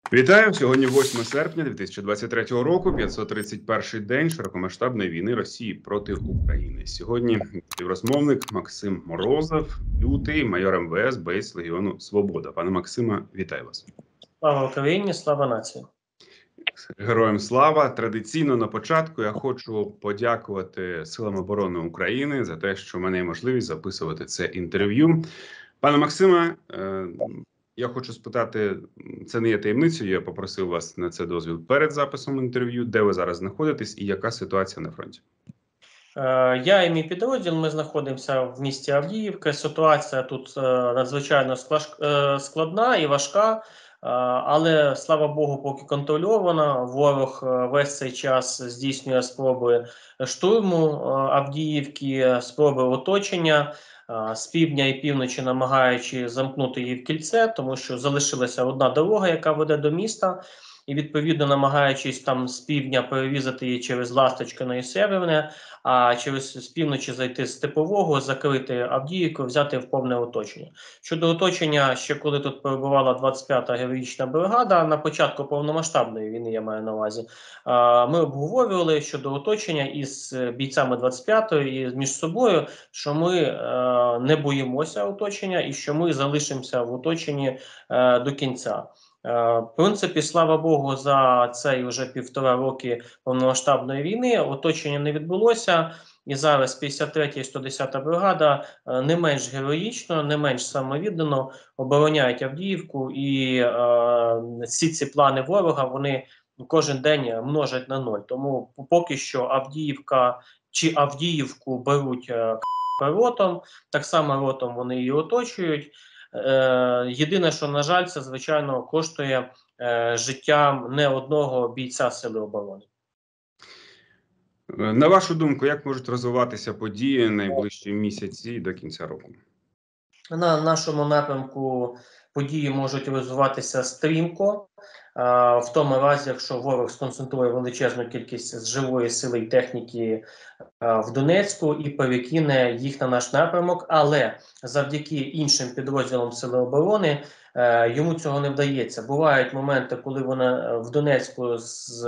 Вітаю! Сьогодні 8 серпня 2023 року, 531-й день широкомасштабної війни Росії проти України. Сьогодні співрозмовник Максим Морозов, лютий, майор МВС, боєць Легіону Свобода. Пане Максиме, вітаю вас. Слава Україні, слава нації. Героям слава! Традиційно на початку я хочу подякувати Силам оборони України за те, що в мене є можливість записувати це інтерв'ю. Пане Максиме, я хочу спитати, це не є таємницею, я попросив вас на це дозвіл перед записом інтерв'ю, де ви зараз знаходитесь і яка ситуація на фронті? Я і мій підрозділ, ми знаходимося в місті Авдіївка. Ситуація тут надзвичайно складна і важка, але, слава Богу, поки контрольована. Ворог весь цей час здійснює спроби штурму Авдіївки, спроби оточення. З півдня і півночі намагаючи замкнути її в кільце, тому що залишилася одна дорога, яка веде до міста, і відповідно намагаючись там з півдня перерізати її через Ласточкине і Северне, а з півночі зайти з Степового, закрити Авдіївку, взяти в повне оточення. Щодо оточення, ще коли тут перебувала 25-та героїчна бригада, на початку повномасштабної війни, я маю на увазі, ми обговорювали щодо оточення із бійцями 25-ї і між собою, що ми не боїмося оточення і що ми залишимося в оточенні до кінця. В принципі, слава Богу, за цей вже 1,5 роки повномасштабної війни оточення не відбулося. І зараз 53-я і 110-та бригада не менш героїчно, не менш самовіддано обороняють Авдіївку. І всі ці плани ворога, вони кожен день множать на 0. Тому поки що Авдіївка чи Авдіївку беруть ротом, так само ротом вони її оточують. Єдине, що, на жаль, це, звичайно, коштує життя не одного бійця Сили оборони. На вашу думку, як можуть розвиватися події найближчі місяці до кінця року? На нашому напрямку події можуть розвиватися стрімко, в тому разі, якщо ворог сконцентрує величезну кількість живої сили і техніки в Донецьку і перекине їх на наш напрямок, але завдяки іншим підрозділам Сили оборони йому цього не вдається. Бувають моменти, коли вони в Донецьку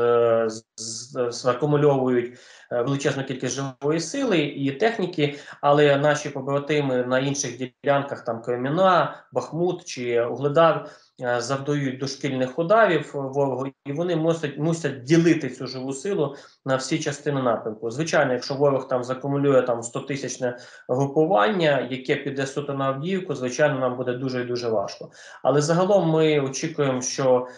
акумульовують величезну кількість живої сили і техніки, але наші побратими на інших ділянках, там Креміна, Бахмут чи Угледар, завдають дошкільних ударів ворогу, і вони мусять ділити цю живу силу на всі частини напрямку. Звичайно, якщо ворог там закумулює 100-тисячне групування, яке піде суто на Авдіївку, звичайно, нам буде дуже і дуже важко. Але загалом ми очікуємо, що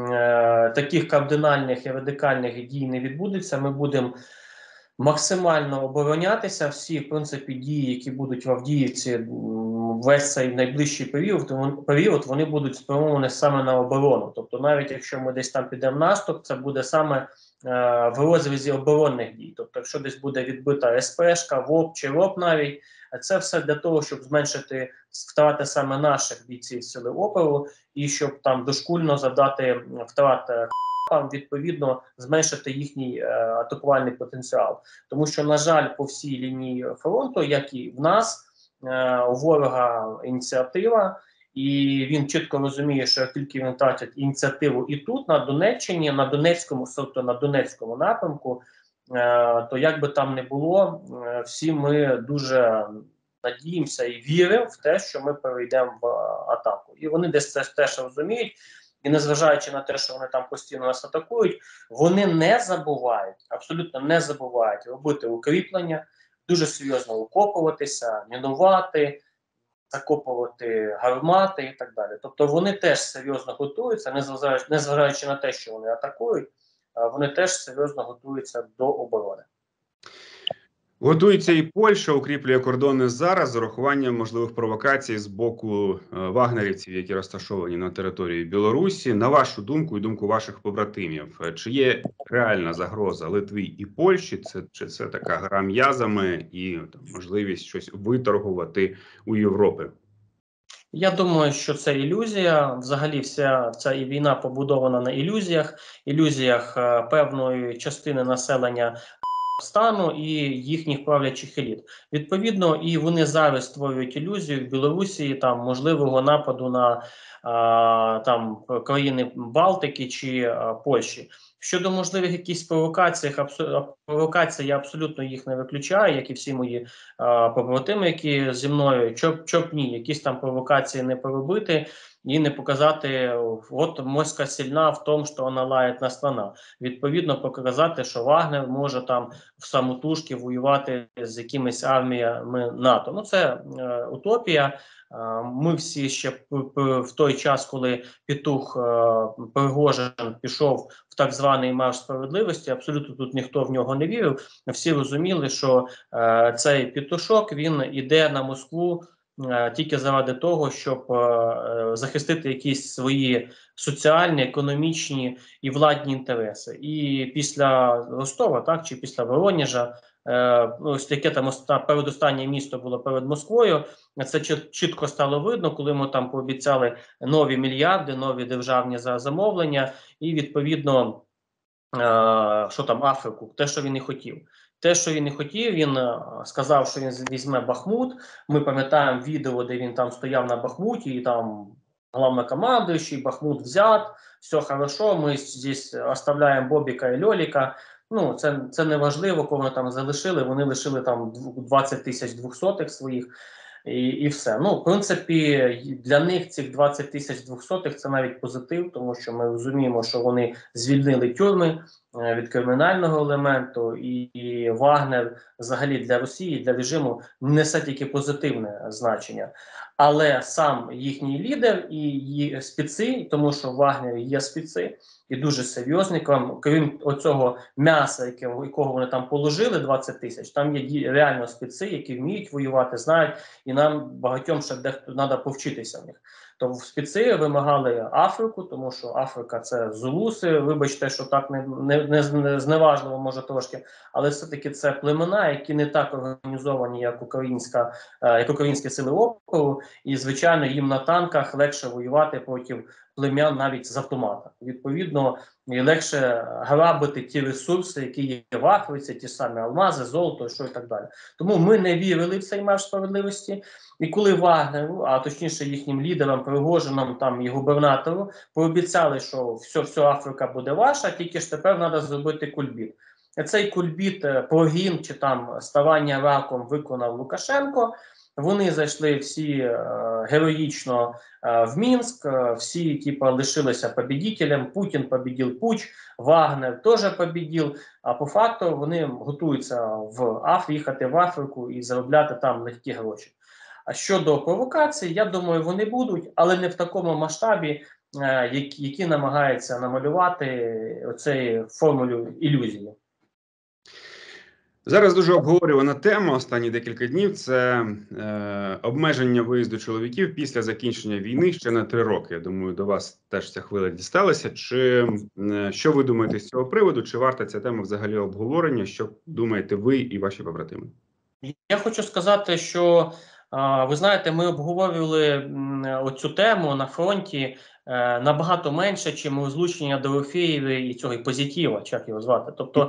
таких кардинальних і радикальних дій не відбудеться. Ми будемо максимально оборонятися. Всі, в принципі, дії, які будуть в Авдіївці весь цей найближчий період, вони будуть спрямовані саме на оборону. Тобто навіть якщо ми десь там підемо в наступ, це буде саме в розрізі оборонних дій. Тобто якщо десь буде відбита СПшка, ВОП чи РОП навіть, це все для того, щоб зменшити втрати саме наших бійців сили опору і щоб там дошкульно завдати втрат відповідно зменшити їхній атакувальний потенціал. Тому що, на жаль, по всій лінії фронту, як і в нас, у ворога ініціатива, і він чітко розуміє, що як тільки він втратить ініціативу і тут, на Донеччині, на Донецькому напрямку, то як би там не було, всі ми дуже надіємося і віримо в те, що ми перейдемо в атаку. І вони десь це теж розуміють. І незважаючи на те, що вони там постійно нас атакують, вони не забувають, абсолютно не забувають робити укріплення, дуже серйозно окопуватися, мінувати, закопувати гармати і так далі. Тобто вони теж серйозно готуються, незважаючи на те, що вони атакують, вони теж серйозно готуються до оборони. Готується і Польща, укріплює кордони зараз з урахуванням можливих провокацій з боку вагнерівців, які розташовані на території Білорусі. На вашу думку і думку ваших побратимів, чи є реальна загроза Литві і Польщі? Чи це така гра м'язами і можливість щось виторгувати у Європи? Я думаю, що це ілюзія. Взагалі вся ця війна побудована на ілюзіях певної частини населення стану і їхніх правлячих еліт. Відповідно, і вони зараз створюють ілюзію в Білорусі там можливого нападу на там країни Балтики чи Польщі. Щодо можливих якихось провокацій, я абсолютно їх не виключаю, як і всі мої побратими, які зі мною, чоп ні, якісь там провокації не поробити і не показати, от Москва сильна в тому, що вона лає на страна. Відповідно, показати, що Вагнер може там в самотужки воювати з якимись арміями НАТО. Ну, це утопія. Ми всі ще в той час, коли Петух Пригожин пішов в так званий марш справедливості, абсолютно тут ніхто в нього не вірив. Всі розуміли, що цей Петушок, він іде на Москву тільки заради того, щоб захистити якісь свої соціальні, економічні і владні інтереси. І після Ростова, так, чи після Воронежа, ось яке там передостаннє місто було перед Москвою, це чітко стало видно, коли ми там пообіцяли нові мільярди, нові державні замовлення, і відповідно, що там Африку, те, що він і хотів. Те, що він і хотів, він сказав, що він візьме Бахмут. Ми пам'ятаємо відео, де він там стояв на Бахмуті, і там главнокомандуючий, Бахмут взят, все хорошо, ми здесь оставляємо Бобіка і Льоліка. Ну, це не важливо, кого вони там залишили, вони лишили там 20 тисяч двохсотих своїх. І все. Ну, в принципі, для них цих 20 тисяч двохсотих це навіть позитив, тому що ми розуміємо, що вони звільнили тюрми від кримінального елементу, і Вагнер взагалі для Росії, для режиму несе тільки позитивне значення. Але сам їхній лідер і спеці, тому що в Вагнері є спеці, і дуже серйозні, крім оцього м'яса, якого вони там положили, 20 тисяч, там є реально спеці, які вміють воювати, знають, і нам багатьом ще дехто треба повчитися в них. То в спеці вимагали Африку, тому що Африка – це зулуси, вибачте, що так не зневажливо може трошки, але все-таки це племена, які не так організовані, як українські сили опору, і, звичайно, їм на танках легше воювати проти плем'ян навіть з автомата. Відповідно, легше грабити ті ресурси, які є в Африці, ті самі алмази, золото, що і так далі. Тому ми не вірили в цей марш справедливості. І коли Вагнеру, а точніше їхнім лідерам, Пригожинам там і губернатору, пообіцяли, що все Африка буде ваша, тільки ж тепер треба зробити кульбіт. Цей кульбіт, прогін чи там ставання раком виконав Лукашенко. Вони зайшли всі героїчно в Мінськ, всі типа лишилися победителем, Путін победив путч, Вагнер теж победив, а по факту вони готуються їхати в Африку і заробляти там легкі гроші. А щодо провокацій, я думаю, вони будуть, але не в такому масштабі, які намагаються намалювати оцею формулю ілюзії. Зараз дуже обговорювана тема останні декілька днів – це обмеження виїзду чоловіків після закінчення війни ще на 3 роки. Я думаю, до вас теж ця хвиля дісталася. Що ви думаєте з цього приводу? Чи варта ця тема взагалі обговорення? Що думаєте ви і ваші побратими? Я хочу сказати, що, ви знаєте, ми обговорювали оцю тему на фронті набагато менше, чим розлучення Дорофєєвої і цього і Позитива, як його звати. Тобто,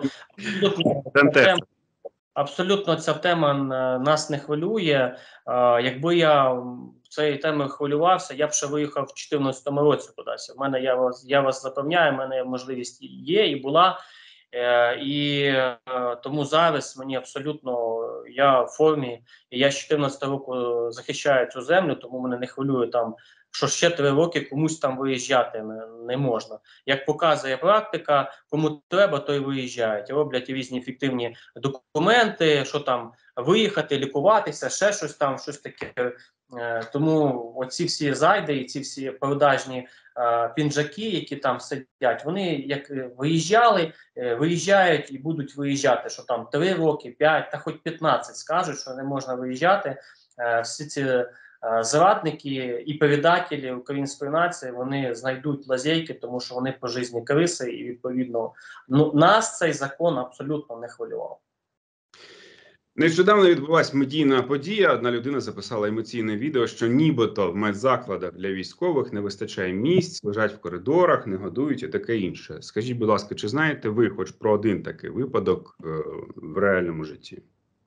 абсолютно ця тема нас не хвилює. Якби я цією темою хвилювався, я б ще виїхав в 2014 році кудись. У мене, я вас запевняю, в мене можливість є і була. І тому зараз мені абсолютно, я в формі, і я з 2014 року захищаю цю землю, тому мене не хвилює там, що ще 3 роки комусь там виїжджати не можна. Як показує практика, кому треба, то й виїжджають. Роблять різні фіктивні документи, що там виїхати, лікуватися, ще щось там, щось таке. Тому оці всі зайди і ці всі продажні пінжаки, які там сидять, вони як виїжджають і будуть виїжджати, що там 3 роки, 5, та хоч 15 скажуть, що не можна виїжджати. Всі ці зрадники і передателі української нації, вони знайдуть лазейки, тому що вони пожизні криси, і відповідно нас цей закон абсолютно не хвилював. Нещодавно відбулася медійна подія. Одна людина записала емоційне відео, що нібито в медзакладах для військових не вистачає місць, лежать в коридорах, не годують і таке інше. Скажіть, будь ласка, чи знаєте ви хоч про один такий випадок в реальному житті?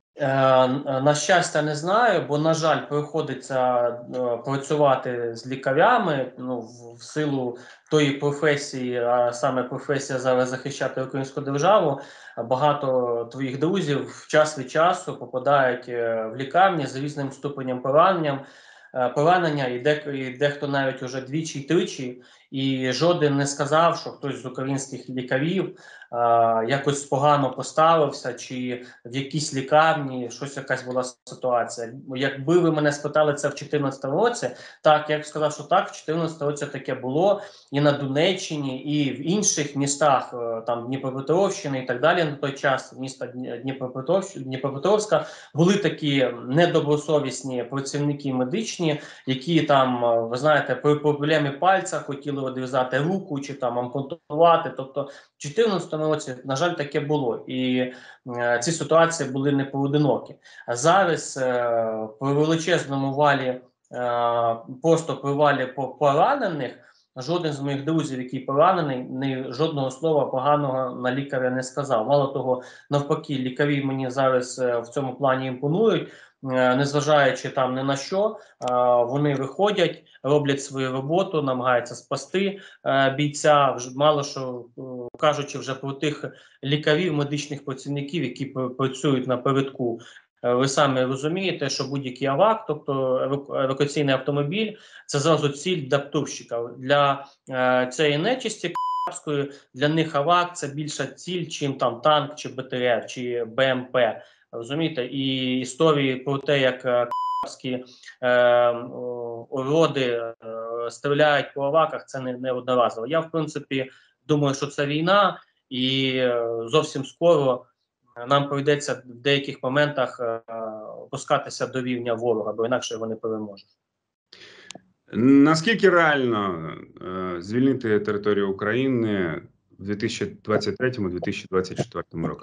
На щастя, не знаю, бо, на жаль, приходиться працювати з лікарями, ну, в силу тої професії, а саме професія зараз захищати українську державу. Багато твоїх друзів час від часу попадають в лікарні з різним ступенем поранення, і дехто навіть уже двічі й тричі, і жоден не сказав, що хтось з українських лікарів якось погано поставився, чи в якійсь лікарні якась була ситуація. Якби ви мене спитали це в 2014 році, так, я б сказав, що так, в 2014 році таке було і на Донеччині, і в інших містах, там Дніпропетровщини і так далі, на той час міста Дніпропетровська, були такі недобросовісні працівники медичні, які там, ви знаєте, при проблемі пальця хотіли відрізати руку чи там ампутувати. Тобто в 2014 році, на жаль, таке було. І ці ситуації були не поодинокі. А зараз при величезному валі, просто при валі поранених, жоден з моїх друзів, який поранений, жодного слова поганого на лікаря не сказав. Мало того, навпаки, лікарі мені зараз в цьому плані імпонують, незважаючи там ні на що, вони виходять, роблять свою роботу, намагаються спасти бійця, мало що кажучи вже про тих лікарів, медичних працівників, які працюють на передку. Ви самі розумієте, що будь-який АВАК, тобто евакуаційний автомобіль, це зразу ціль для птурщика. Для цієї нечисті капської, для них АВАК це більша ціль, чим там танк, чи БТР, чи БМП. Розумієте? І історії про те, як капські уроди стріляють по АВАКах, це не одноразово. Я, в принципі, думаю, що це війна, і зовсім скоро нам прийдеться в деяких моментах опускатися до рівня ворога, бо інакше вони переможуть. Наскільки реально звільнити територію України в 2023-2024 роках?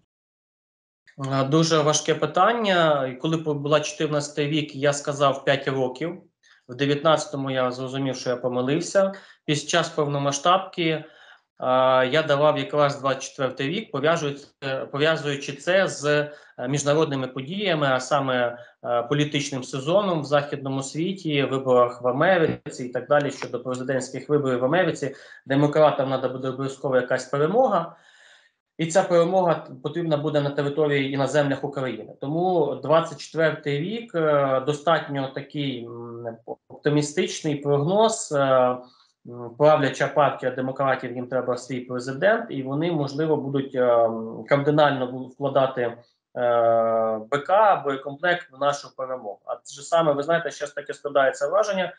Дуже важке питання. Коли була 14 рік, я сказав 5 років. В 19-му я зрозумів, що я помилився. Під час повномасштабки я давав якраз 24-й рік, пов'язуючи це з міжнародними подіями, а саме політичним сезоном в Західному світі, виборах в Америці і так далі, щодо президентських виборів в Америці. Демократам треба буде обов'язково якась перемога. І ця перемога потрібна буде на території і на землях України. Тому 24-й рік достатньо такий оптимістичний прогноз. Правляча партія демократів, їм треба свій президент, і вони, можливо, будуть кардинально вкладати БК, боєкомплект в нашу перемогу. А те ж саме, ви знаєте, зараз таке складається враження,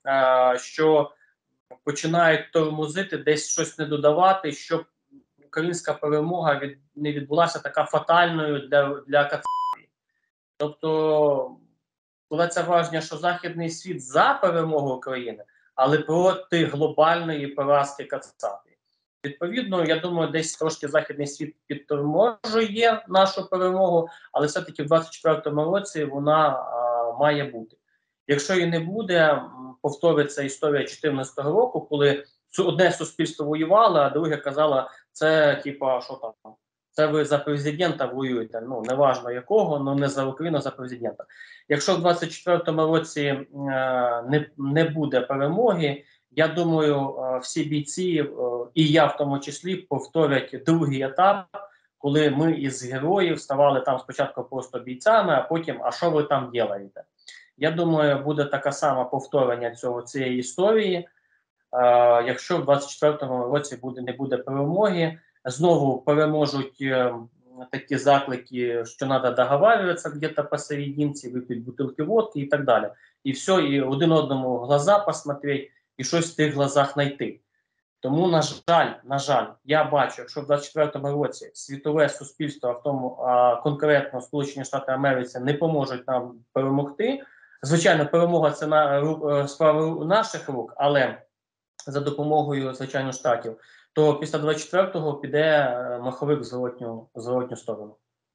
що починають тормозити, десь щось не додавати, щоб українська перемога не відбулася така фатальною для Кацапії. Тобто, складається враження, що Західний світ за перемогу України, але проти глобальної поразки Кацапії. Відповідно, я думаю, десь трошки Західний світ підторможує нашу перемогу, але все-таки в 2024 році вона має бути. Якщо її не буде, повториться історія 2014 року, коли одне суспільство воювало, а друге казало, це типа, що там, це ви за президента воюєте, ну, неважно якого, але не за Україну, а за президента. Якщо в 2024 році не буде перемоги, я думаю, всі бійці, і я в тому числі, повторять другий етап, коли ми із героїв ставали там спочатку просто бійцями, а потім, а що ви там робите? Я думаю, буде таке саме повторення цієї історії. Якщо в 2024 році не буде перемоги, знову переможуть такі заклики, що треба договарюватися где-то посерединці, випити бутилки водки і так далі. І все, і один одному в глаза посмотреть, і щось в тих глазах знайти. Тому, на жаль, я бачу, якщо в 2024 році світове суспільство, в тому конкретно Сполучені Штати Америки, не поможуть нам перемогти, звичайно, перемога – це справа наших рук, але за допомогою, звичайно, Штатів, то після 24-го піде маховик в зворотню сторону.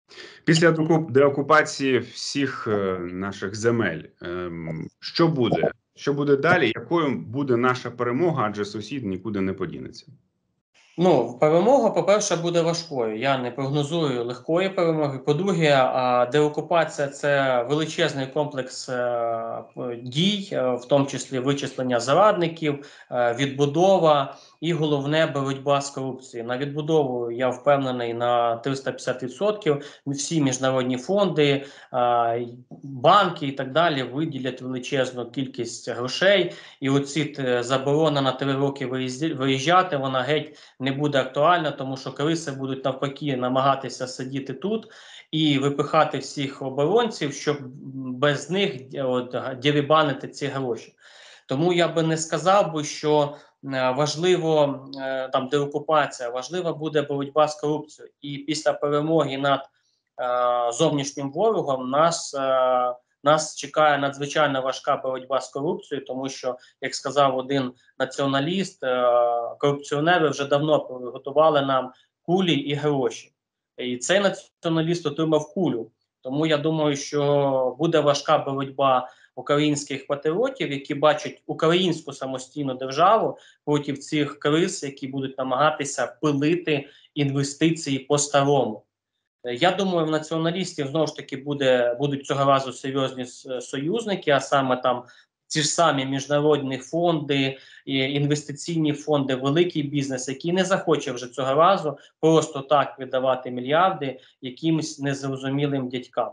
Після деокупації всіх наших земель, що буде? Що буде далі? Якою буде наша перемога? Адже сусід нікуди не подінеться. Ну, перемога, по-перше, буде важкою. Я не прогнозую легкої перемоги. По-друге, деокупація – це величезний комплекс дій, в тому числі вичислення зарадників, відбудова і, головне, боротьба з корупцією. На відбудову, я впевнений, на 350%. Всі міжнародні фонди, банки і так далі виділять величезну кількість грошей. І оці заборона на 3 роки виїжджати, вона геть не буде актуальна, тому що криси будуть навпаки намагатися сидіти тут і випихати всіх оборонців, щоб без них дерибанити ці гроші. Тому я би не сказав би, що важливо там деокупація, важлива буде боротьба з корупцією. І після перемоги над зовнішнім ворогом нас чекає надзвичайно важка боротьба з корупцією, тому що, як сказав один націоналіст, корупціонери вже давно приготували нам кулі і гроші. І цей націоналіст отримав кулю. Тому я думаю, що буде важка боротьба українських патріотів, які бачать українську самостійну державу проти цих криз, які будуть намагатися пилити інвестиції по-старому. Я думаю, в націоналістів знову ж таки будуть цього разу серйозні союзники, а саме там ті ж самі міжнародні фонди, інвестиційні фонди, великий бізнес, який не захоче вже цього разу просто так віддавати мільярди якимось незрозумілим дядькам.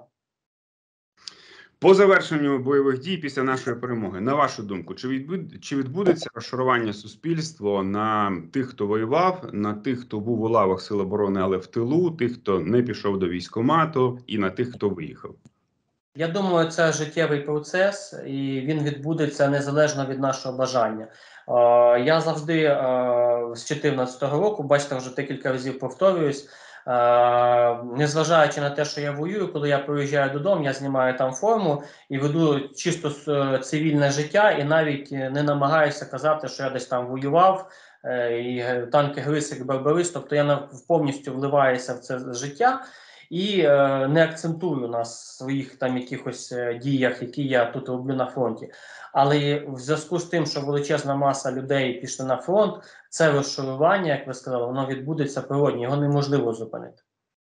По завершенню бойових дій після нашої перемоги, на вашу думку, чи відбудеться розшарування суспільства на тих, хто воював, на тих, хто був у лавах Сил оборони, але в тилу, тих, хто не пішов до військкомату, і на тих, хто виїхав? Я думаю, це життєвий процес, і він відбудеться незалежно від нашого бажання. Я завжди з 2014 року, бачите, вже декілька разів повторююсь, незважаючи на те, що я воюю, коли я приїжджаю додому, я знімаю там форму і веду чисто цивільне життя, і навіть не намагаюся казати, що я десь там воював, і танки Грисик, Барбарис, тобто я повністю вливаюся в це життя і не акцентую на своїх там якихось діях, які я тут роблю на фронті. Але в зв'язку з тим, що величезна маса людей пішли на фронт, це розшарування, як ви сказали, воно відбудеться природньо, його неможливо зупинити.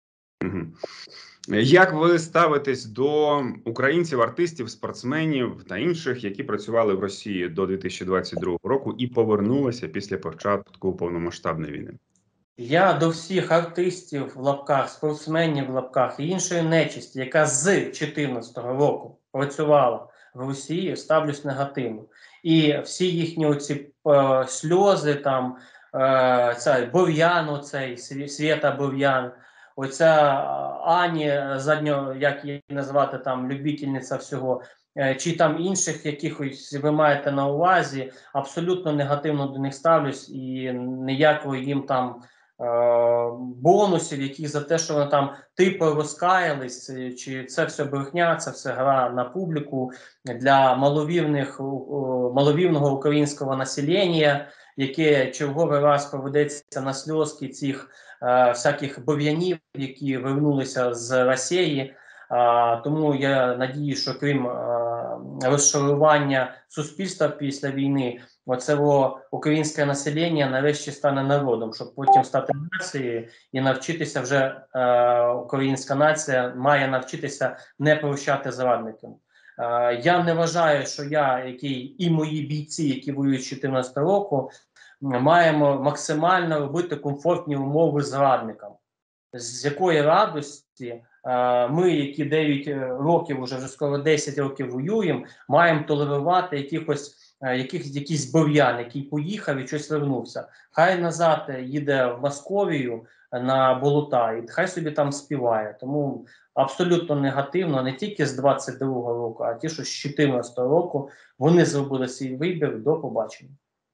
Як ви ставитесь до українців, артистів, спортсменів та інших, які працювали в Росії до 2022 року і повернулися після початку повномасштабної війни? Я до всіх артистів в лапках, спортсменів в лапках і іншої нечисті, яка з 2014 року працювала в Росії, ставлюсь негативно. І всі їхні оці сльози, там, Бур'ян, оцей, Свєта Бур'ян, оця Ані, як її назвати, там, любительниця всього, чи там інших якихось ви маєте на увазі, абсолютно негативно до них ставлюсь і ніякого їм там бонусів, які за те, що вони там типу розкаялись, чи це все брехня, це все гра на публіку для маловірного українського населення, яке черговий раз поведеться на сльозки цих всяких бур'янів, які вернулися з Росії. Тому я надію, що крім розшарування суспільства після війни, оцього українське населення нарешті стане народом, щоб потім стати нацією і навчитися вже, українська нація має навчитися не прощати зрадникам. Я не вважаю, що я, який і мої бійці, які воюють з 2014 року, маємо максимально робити комфортні умови зрадникам. З якої радості ми, які 9 років, вже скоро 10 років воюємо, маємо толерувати якийсь бур'ян, який поїхав і щось вернувся. Хай назад їде в Московію на болота і хай собі там співає. Тому абсолютно негативно, не тільки з 22-го року, а ті, що з 14-го року, вони зробили свій вибір. До побачення.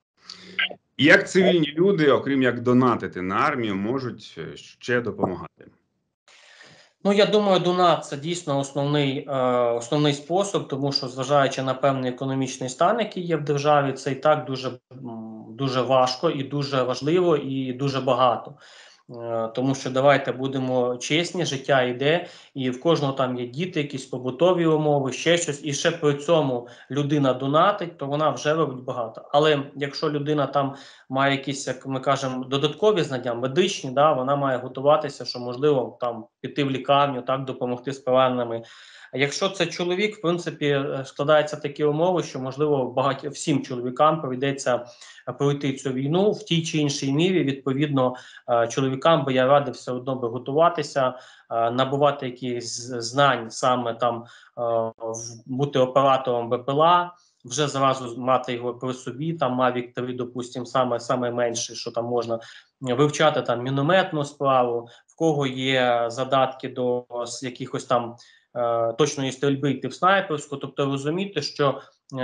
Як цивільні люди, окрім як донатити на армію, можуть ще допомагати? Ну, я думаю, донат – це дійсно основний спосіб, тому що, зважаючи на певний економічний стан, який є в державі, це і так дуже важко, і дуже важливо, і дуже багато. Тому що давайте будемо чесні, життя йде, і в кожного там є діти, якісь побутові умови, ще щось, і ще при цьому людина донатить, то вона вже робить багато. Але якщо людина там має якісь, як ми кажемо, додаткові знання, медичні, да, вона має готуватися, що можливо там піти в лікарню, так, допомогти з пораненими. А якщо це чоловік, в принципі, складаються такі умови, що можливо всім чоловікам прийдеться пройти цю війну в тій чи іншій мірі. Відповідно, чоловікам би я радив все одно би готуватися, набувати якісь знань, саме там бути оператором БПЛА, вже зразу мати його при собі, там Mavic 3, допустимо, саме менше, що там можна вивчати там мінометну справу, в кого є задатки до якихось там точної стрільби йти в снайперську, тобто розуміти, що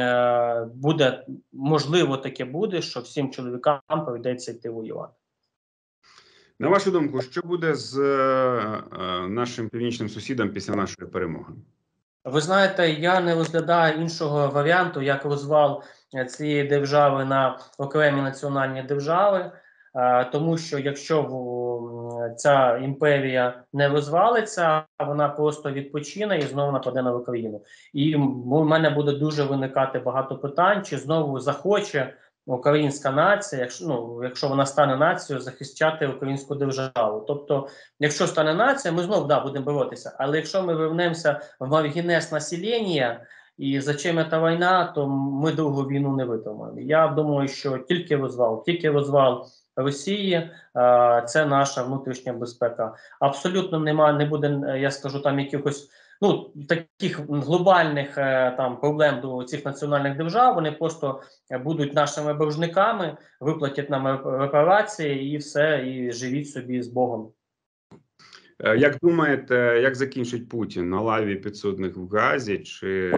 буде, можливо, таке буде, що всім чоловікам прийдеться йти воювати. На вашу думку, що буде з нашим північним сусідом після нашої перемоги? Ви знаєте, я не розглядаю іншого варіанту, як розвал цієї держави на окремі національні держави, тому що якщо ця імперія не розвалиться, вона просто відпочине і знову нападе на Україну. І в мене буде дуже виникати багато питань, чи знову захоче українська нація, якщо вона стане нацією, захищати українську державу. Тобто, якщо стане нація, ми знову будемо боротися. Але якщо ми вернемося в маргінез населення і зачем ця війна, то ми другу війну не витримаємо. Я думаю, що тільки розвал Росії це наша внутрішня безпека. Абсолютно не буде, я скажу, там якихось таких глобальних там проблем до цих національних держав. Вони просто будуть нашими боржниками, виплатять нам репарації і все, і живіть собі з Богом. Як думаєте, як закінчить Путін? На лаві підсудних в Гаазі чи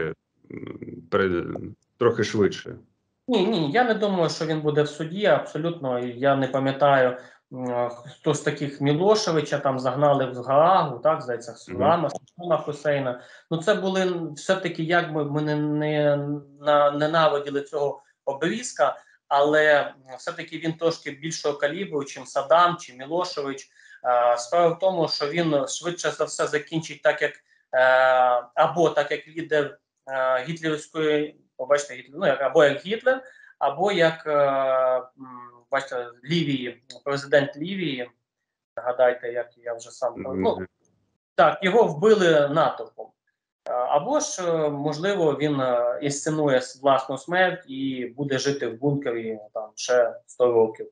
трохи швидше? Ні, я не думаю, що він буде в суді, абсолютно. Я не пам'ятаю, хто з таких Мілошевича там загнали в Гаагу, так, здається, Сулама Хусейна. Це були все-таки, як ми не ненавиділи цього обрізка, але все-таки він трошки більшого калібру, чим Саддам, чи Мілошевич. Справа в тому, що він швидше за все закінчить так, як або так, як лідер гітлерівської, побачите, або як Гітлер, або як бачите, Лівії, президент Лівії, нагадайте, як я вже сам так, його вбили натовпом. Або ж, можливо, він інсценує власну смерть і буде жити в бункері там ще 100 років.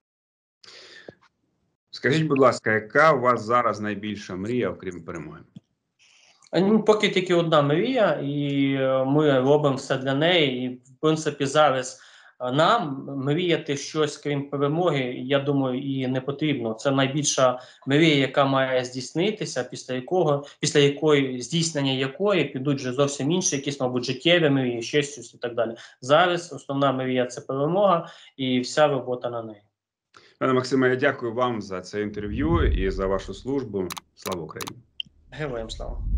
Скажіть, будь ласка, яка у вас зараз найбільша мрія, окрім перемоги? Поки тільки одна мрія, і ми робимо все для неї. І, в принципі, зараз нам мріяти щось, крім перемоги, я думаю, і не потрібно. Це найбільша мрія, яка має здійснитися, після якої здійснення якої підуть вже зовсім інші, якісь, мабуть, життєві мрії, ще щось і так далі. Зараз основна мрія – це перемога і вся робота на неї. Пане Максиме, я дякую вам за це інтерв'ю і за вашу службу. Слава Україні! Героям слава!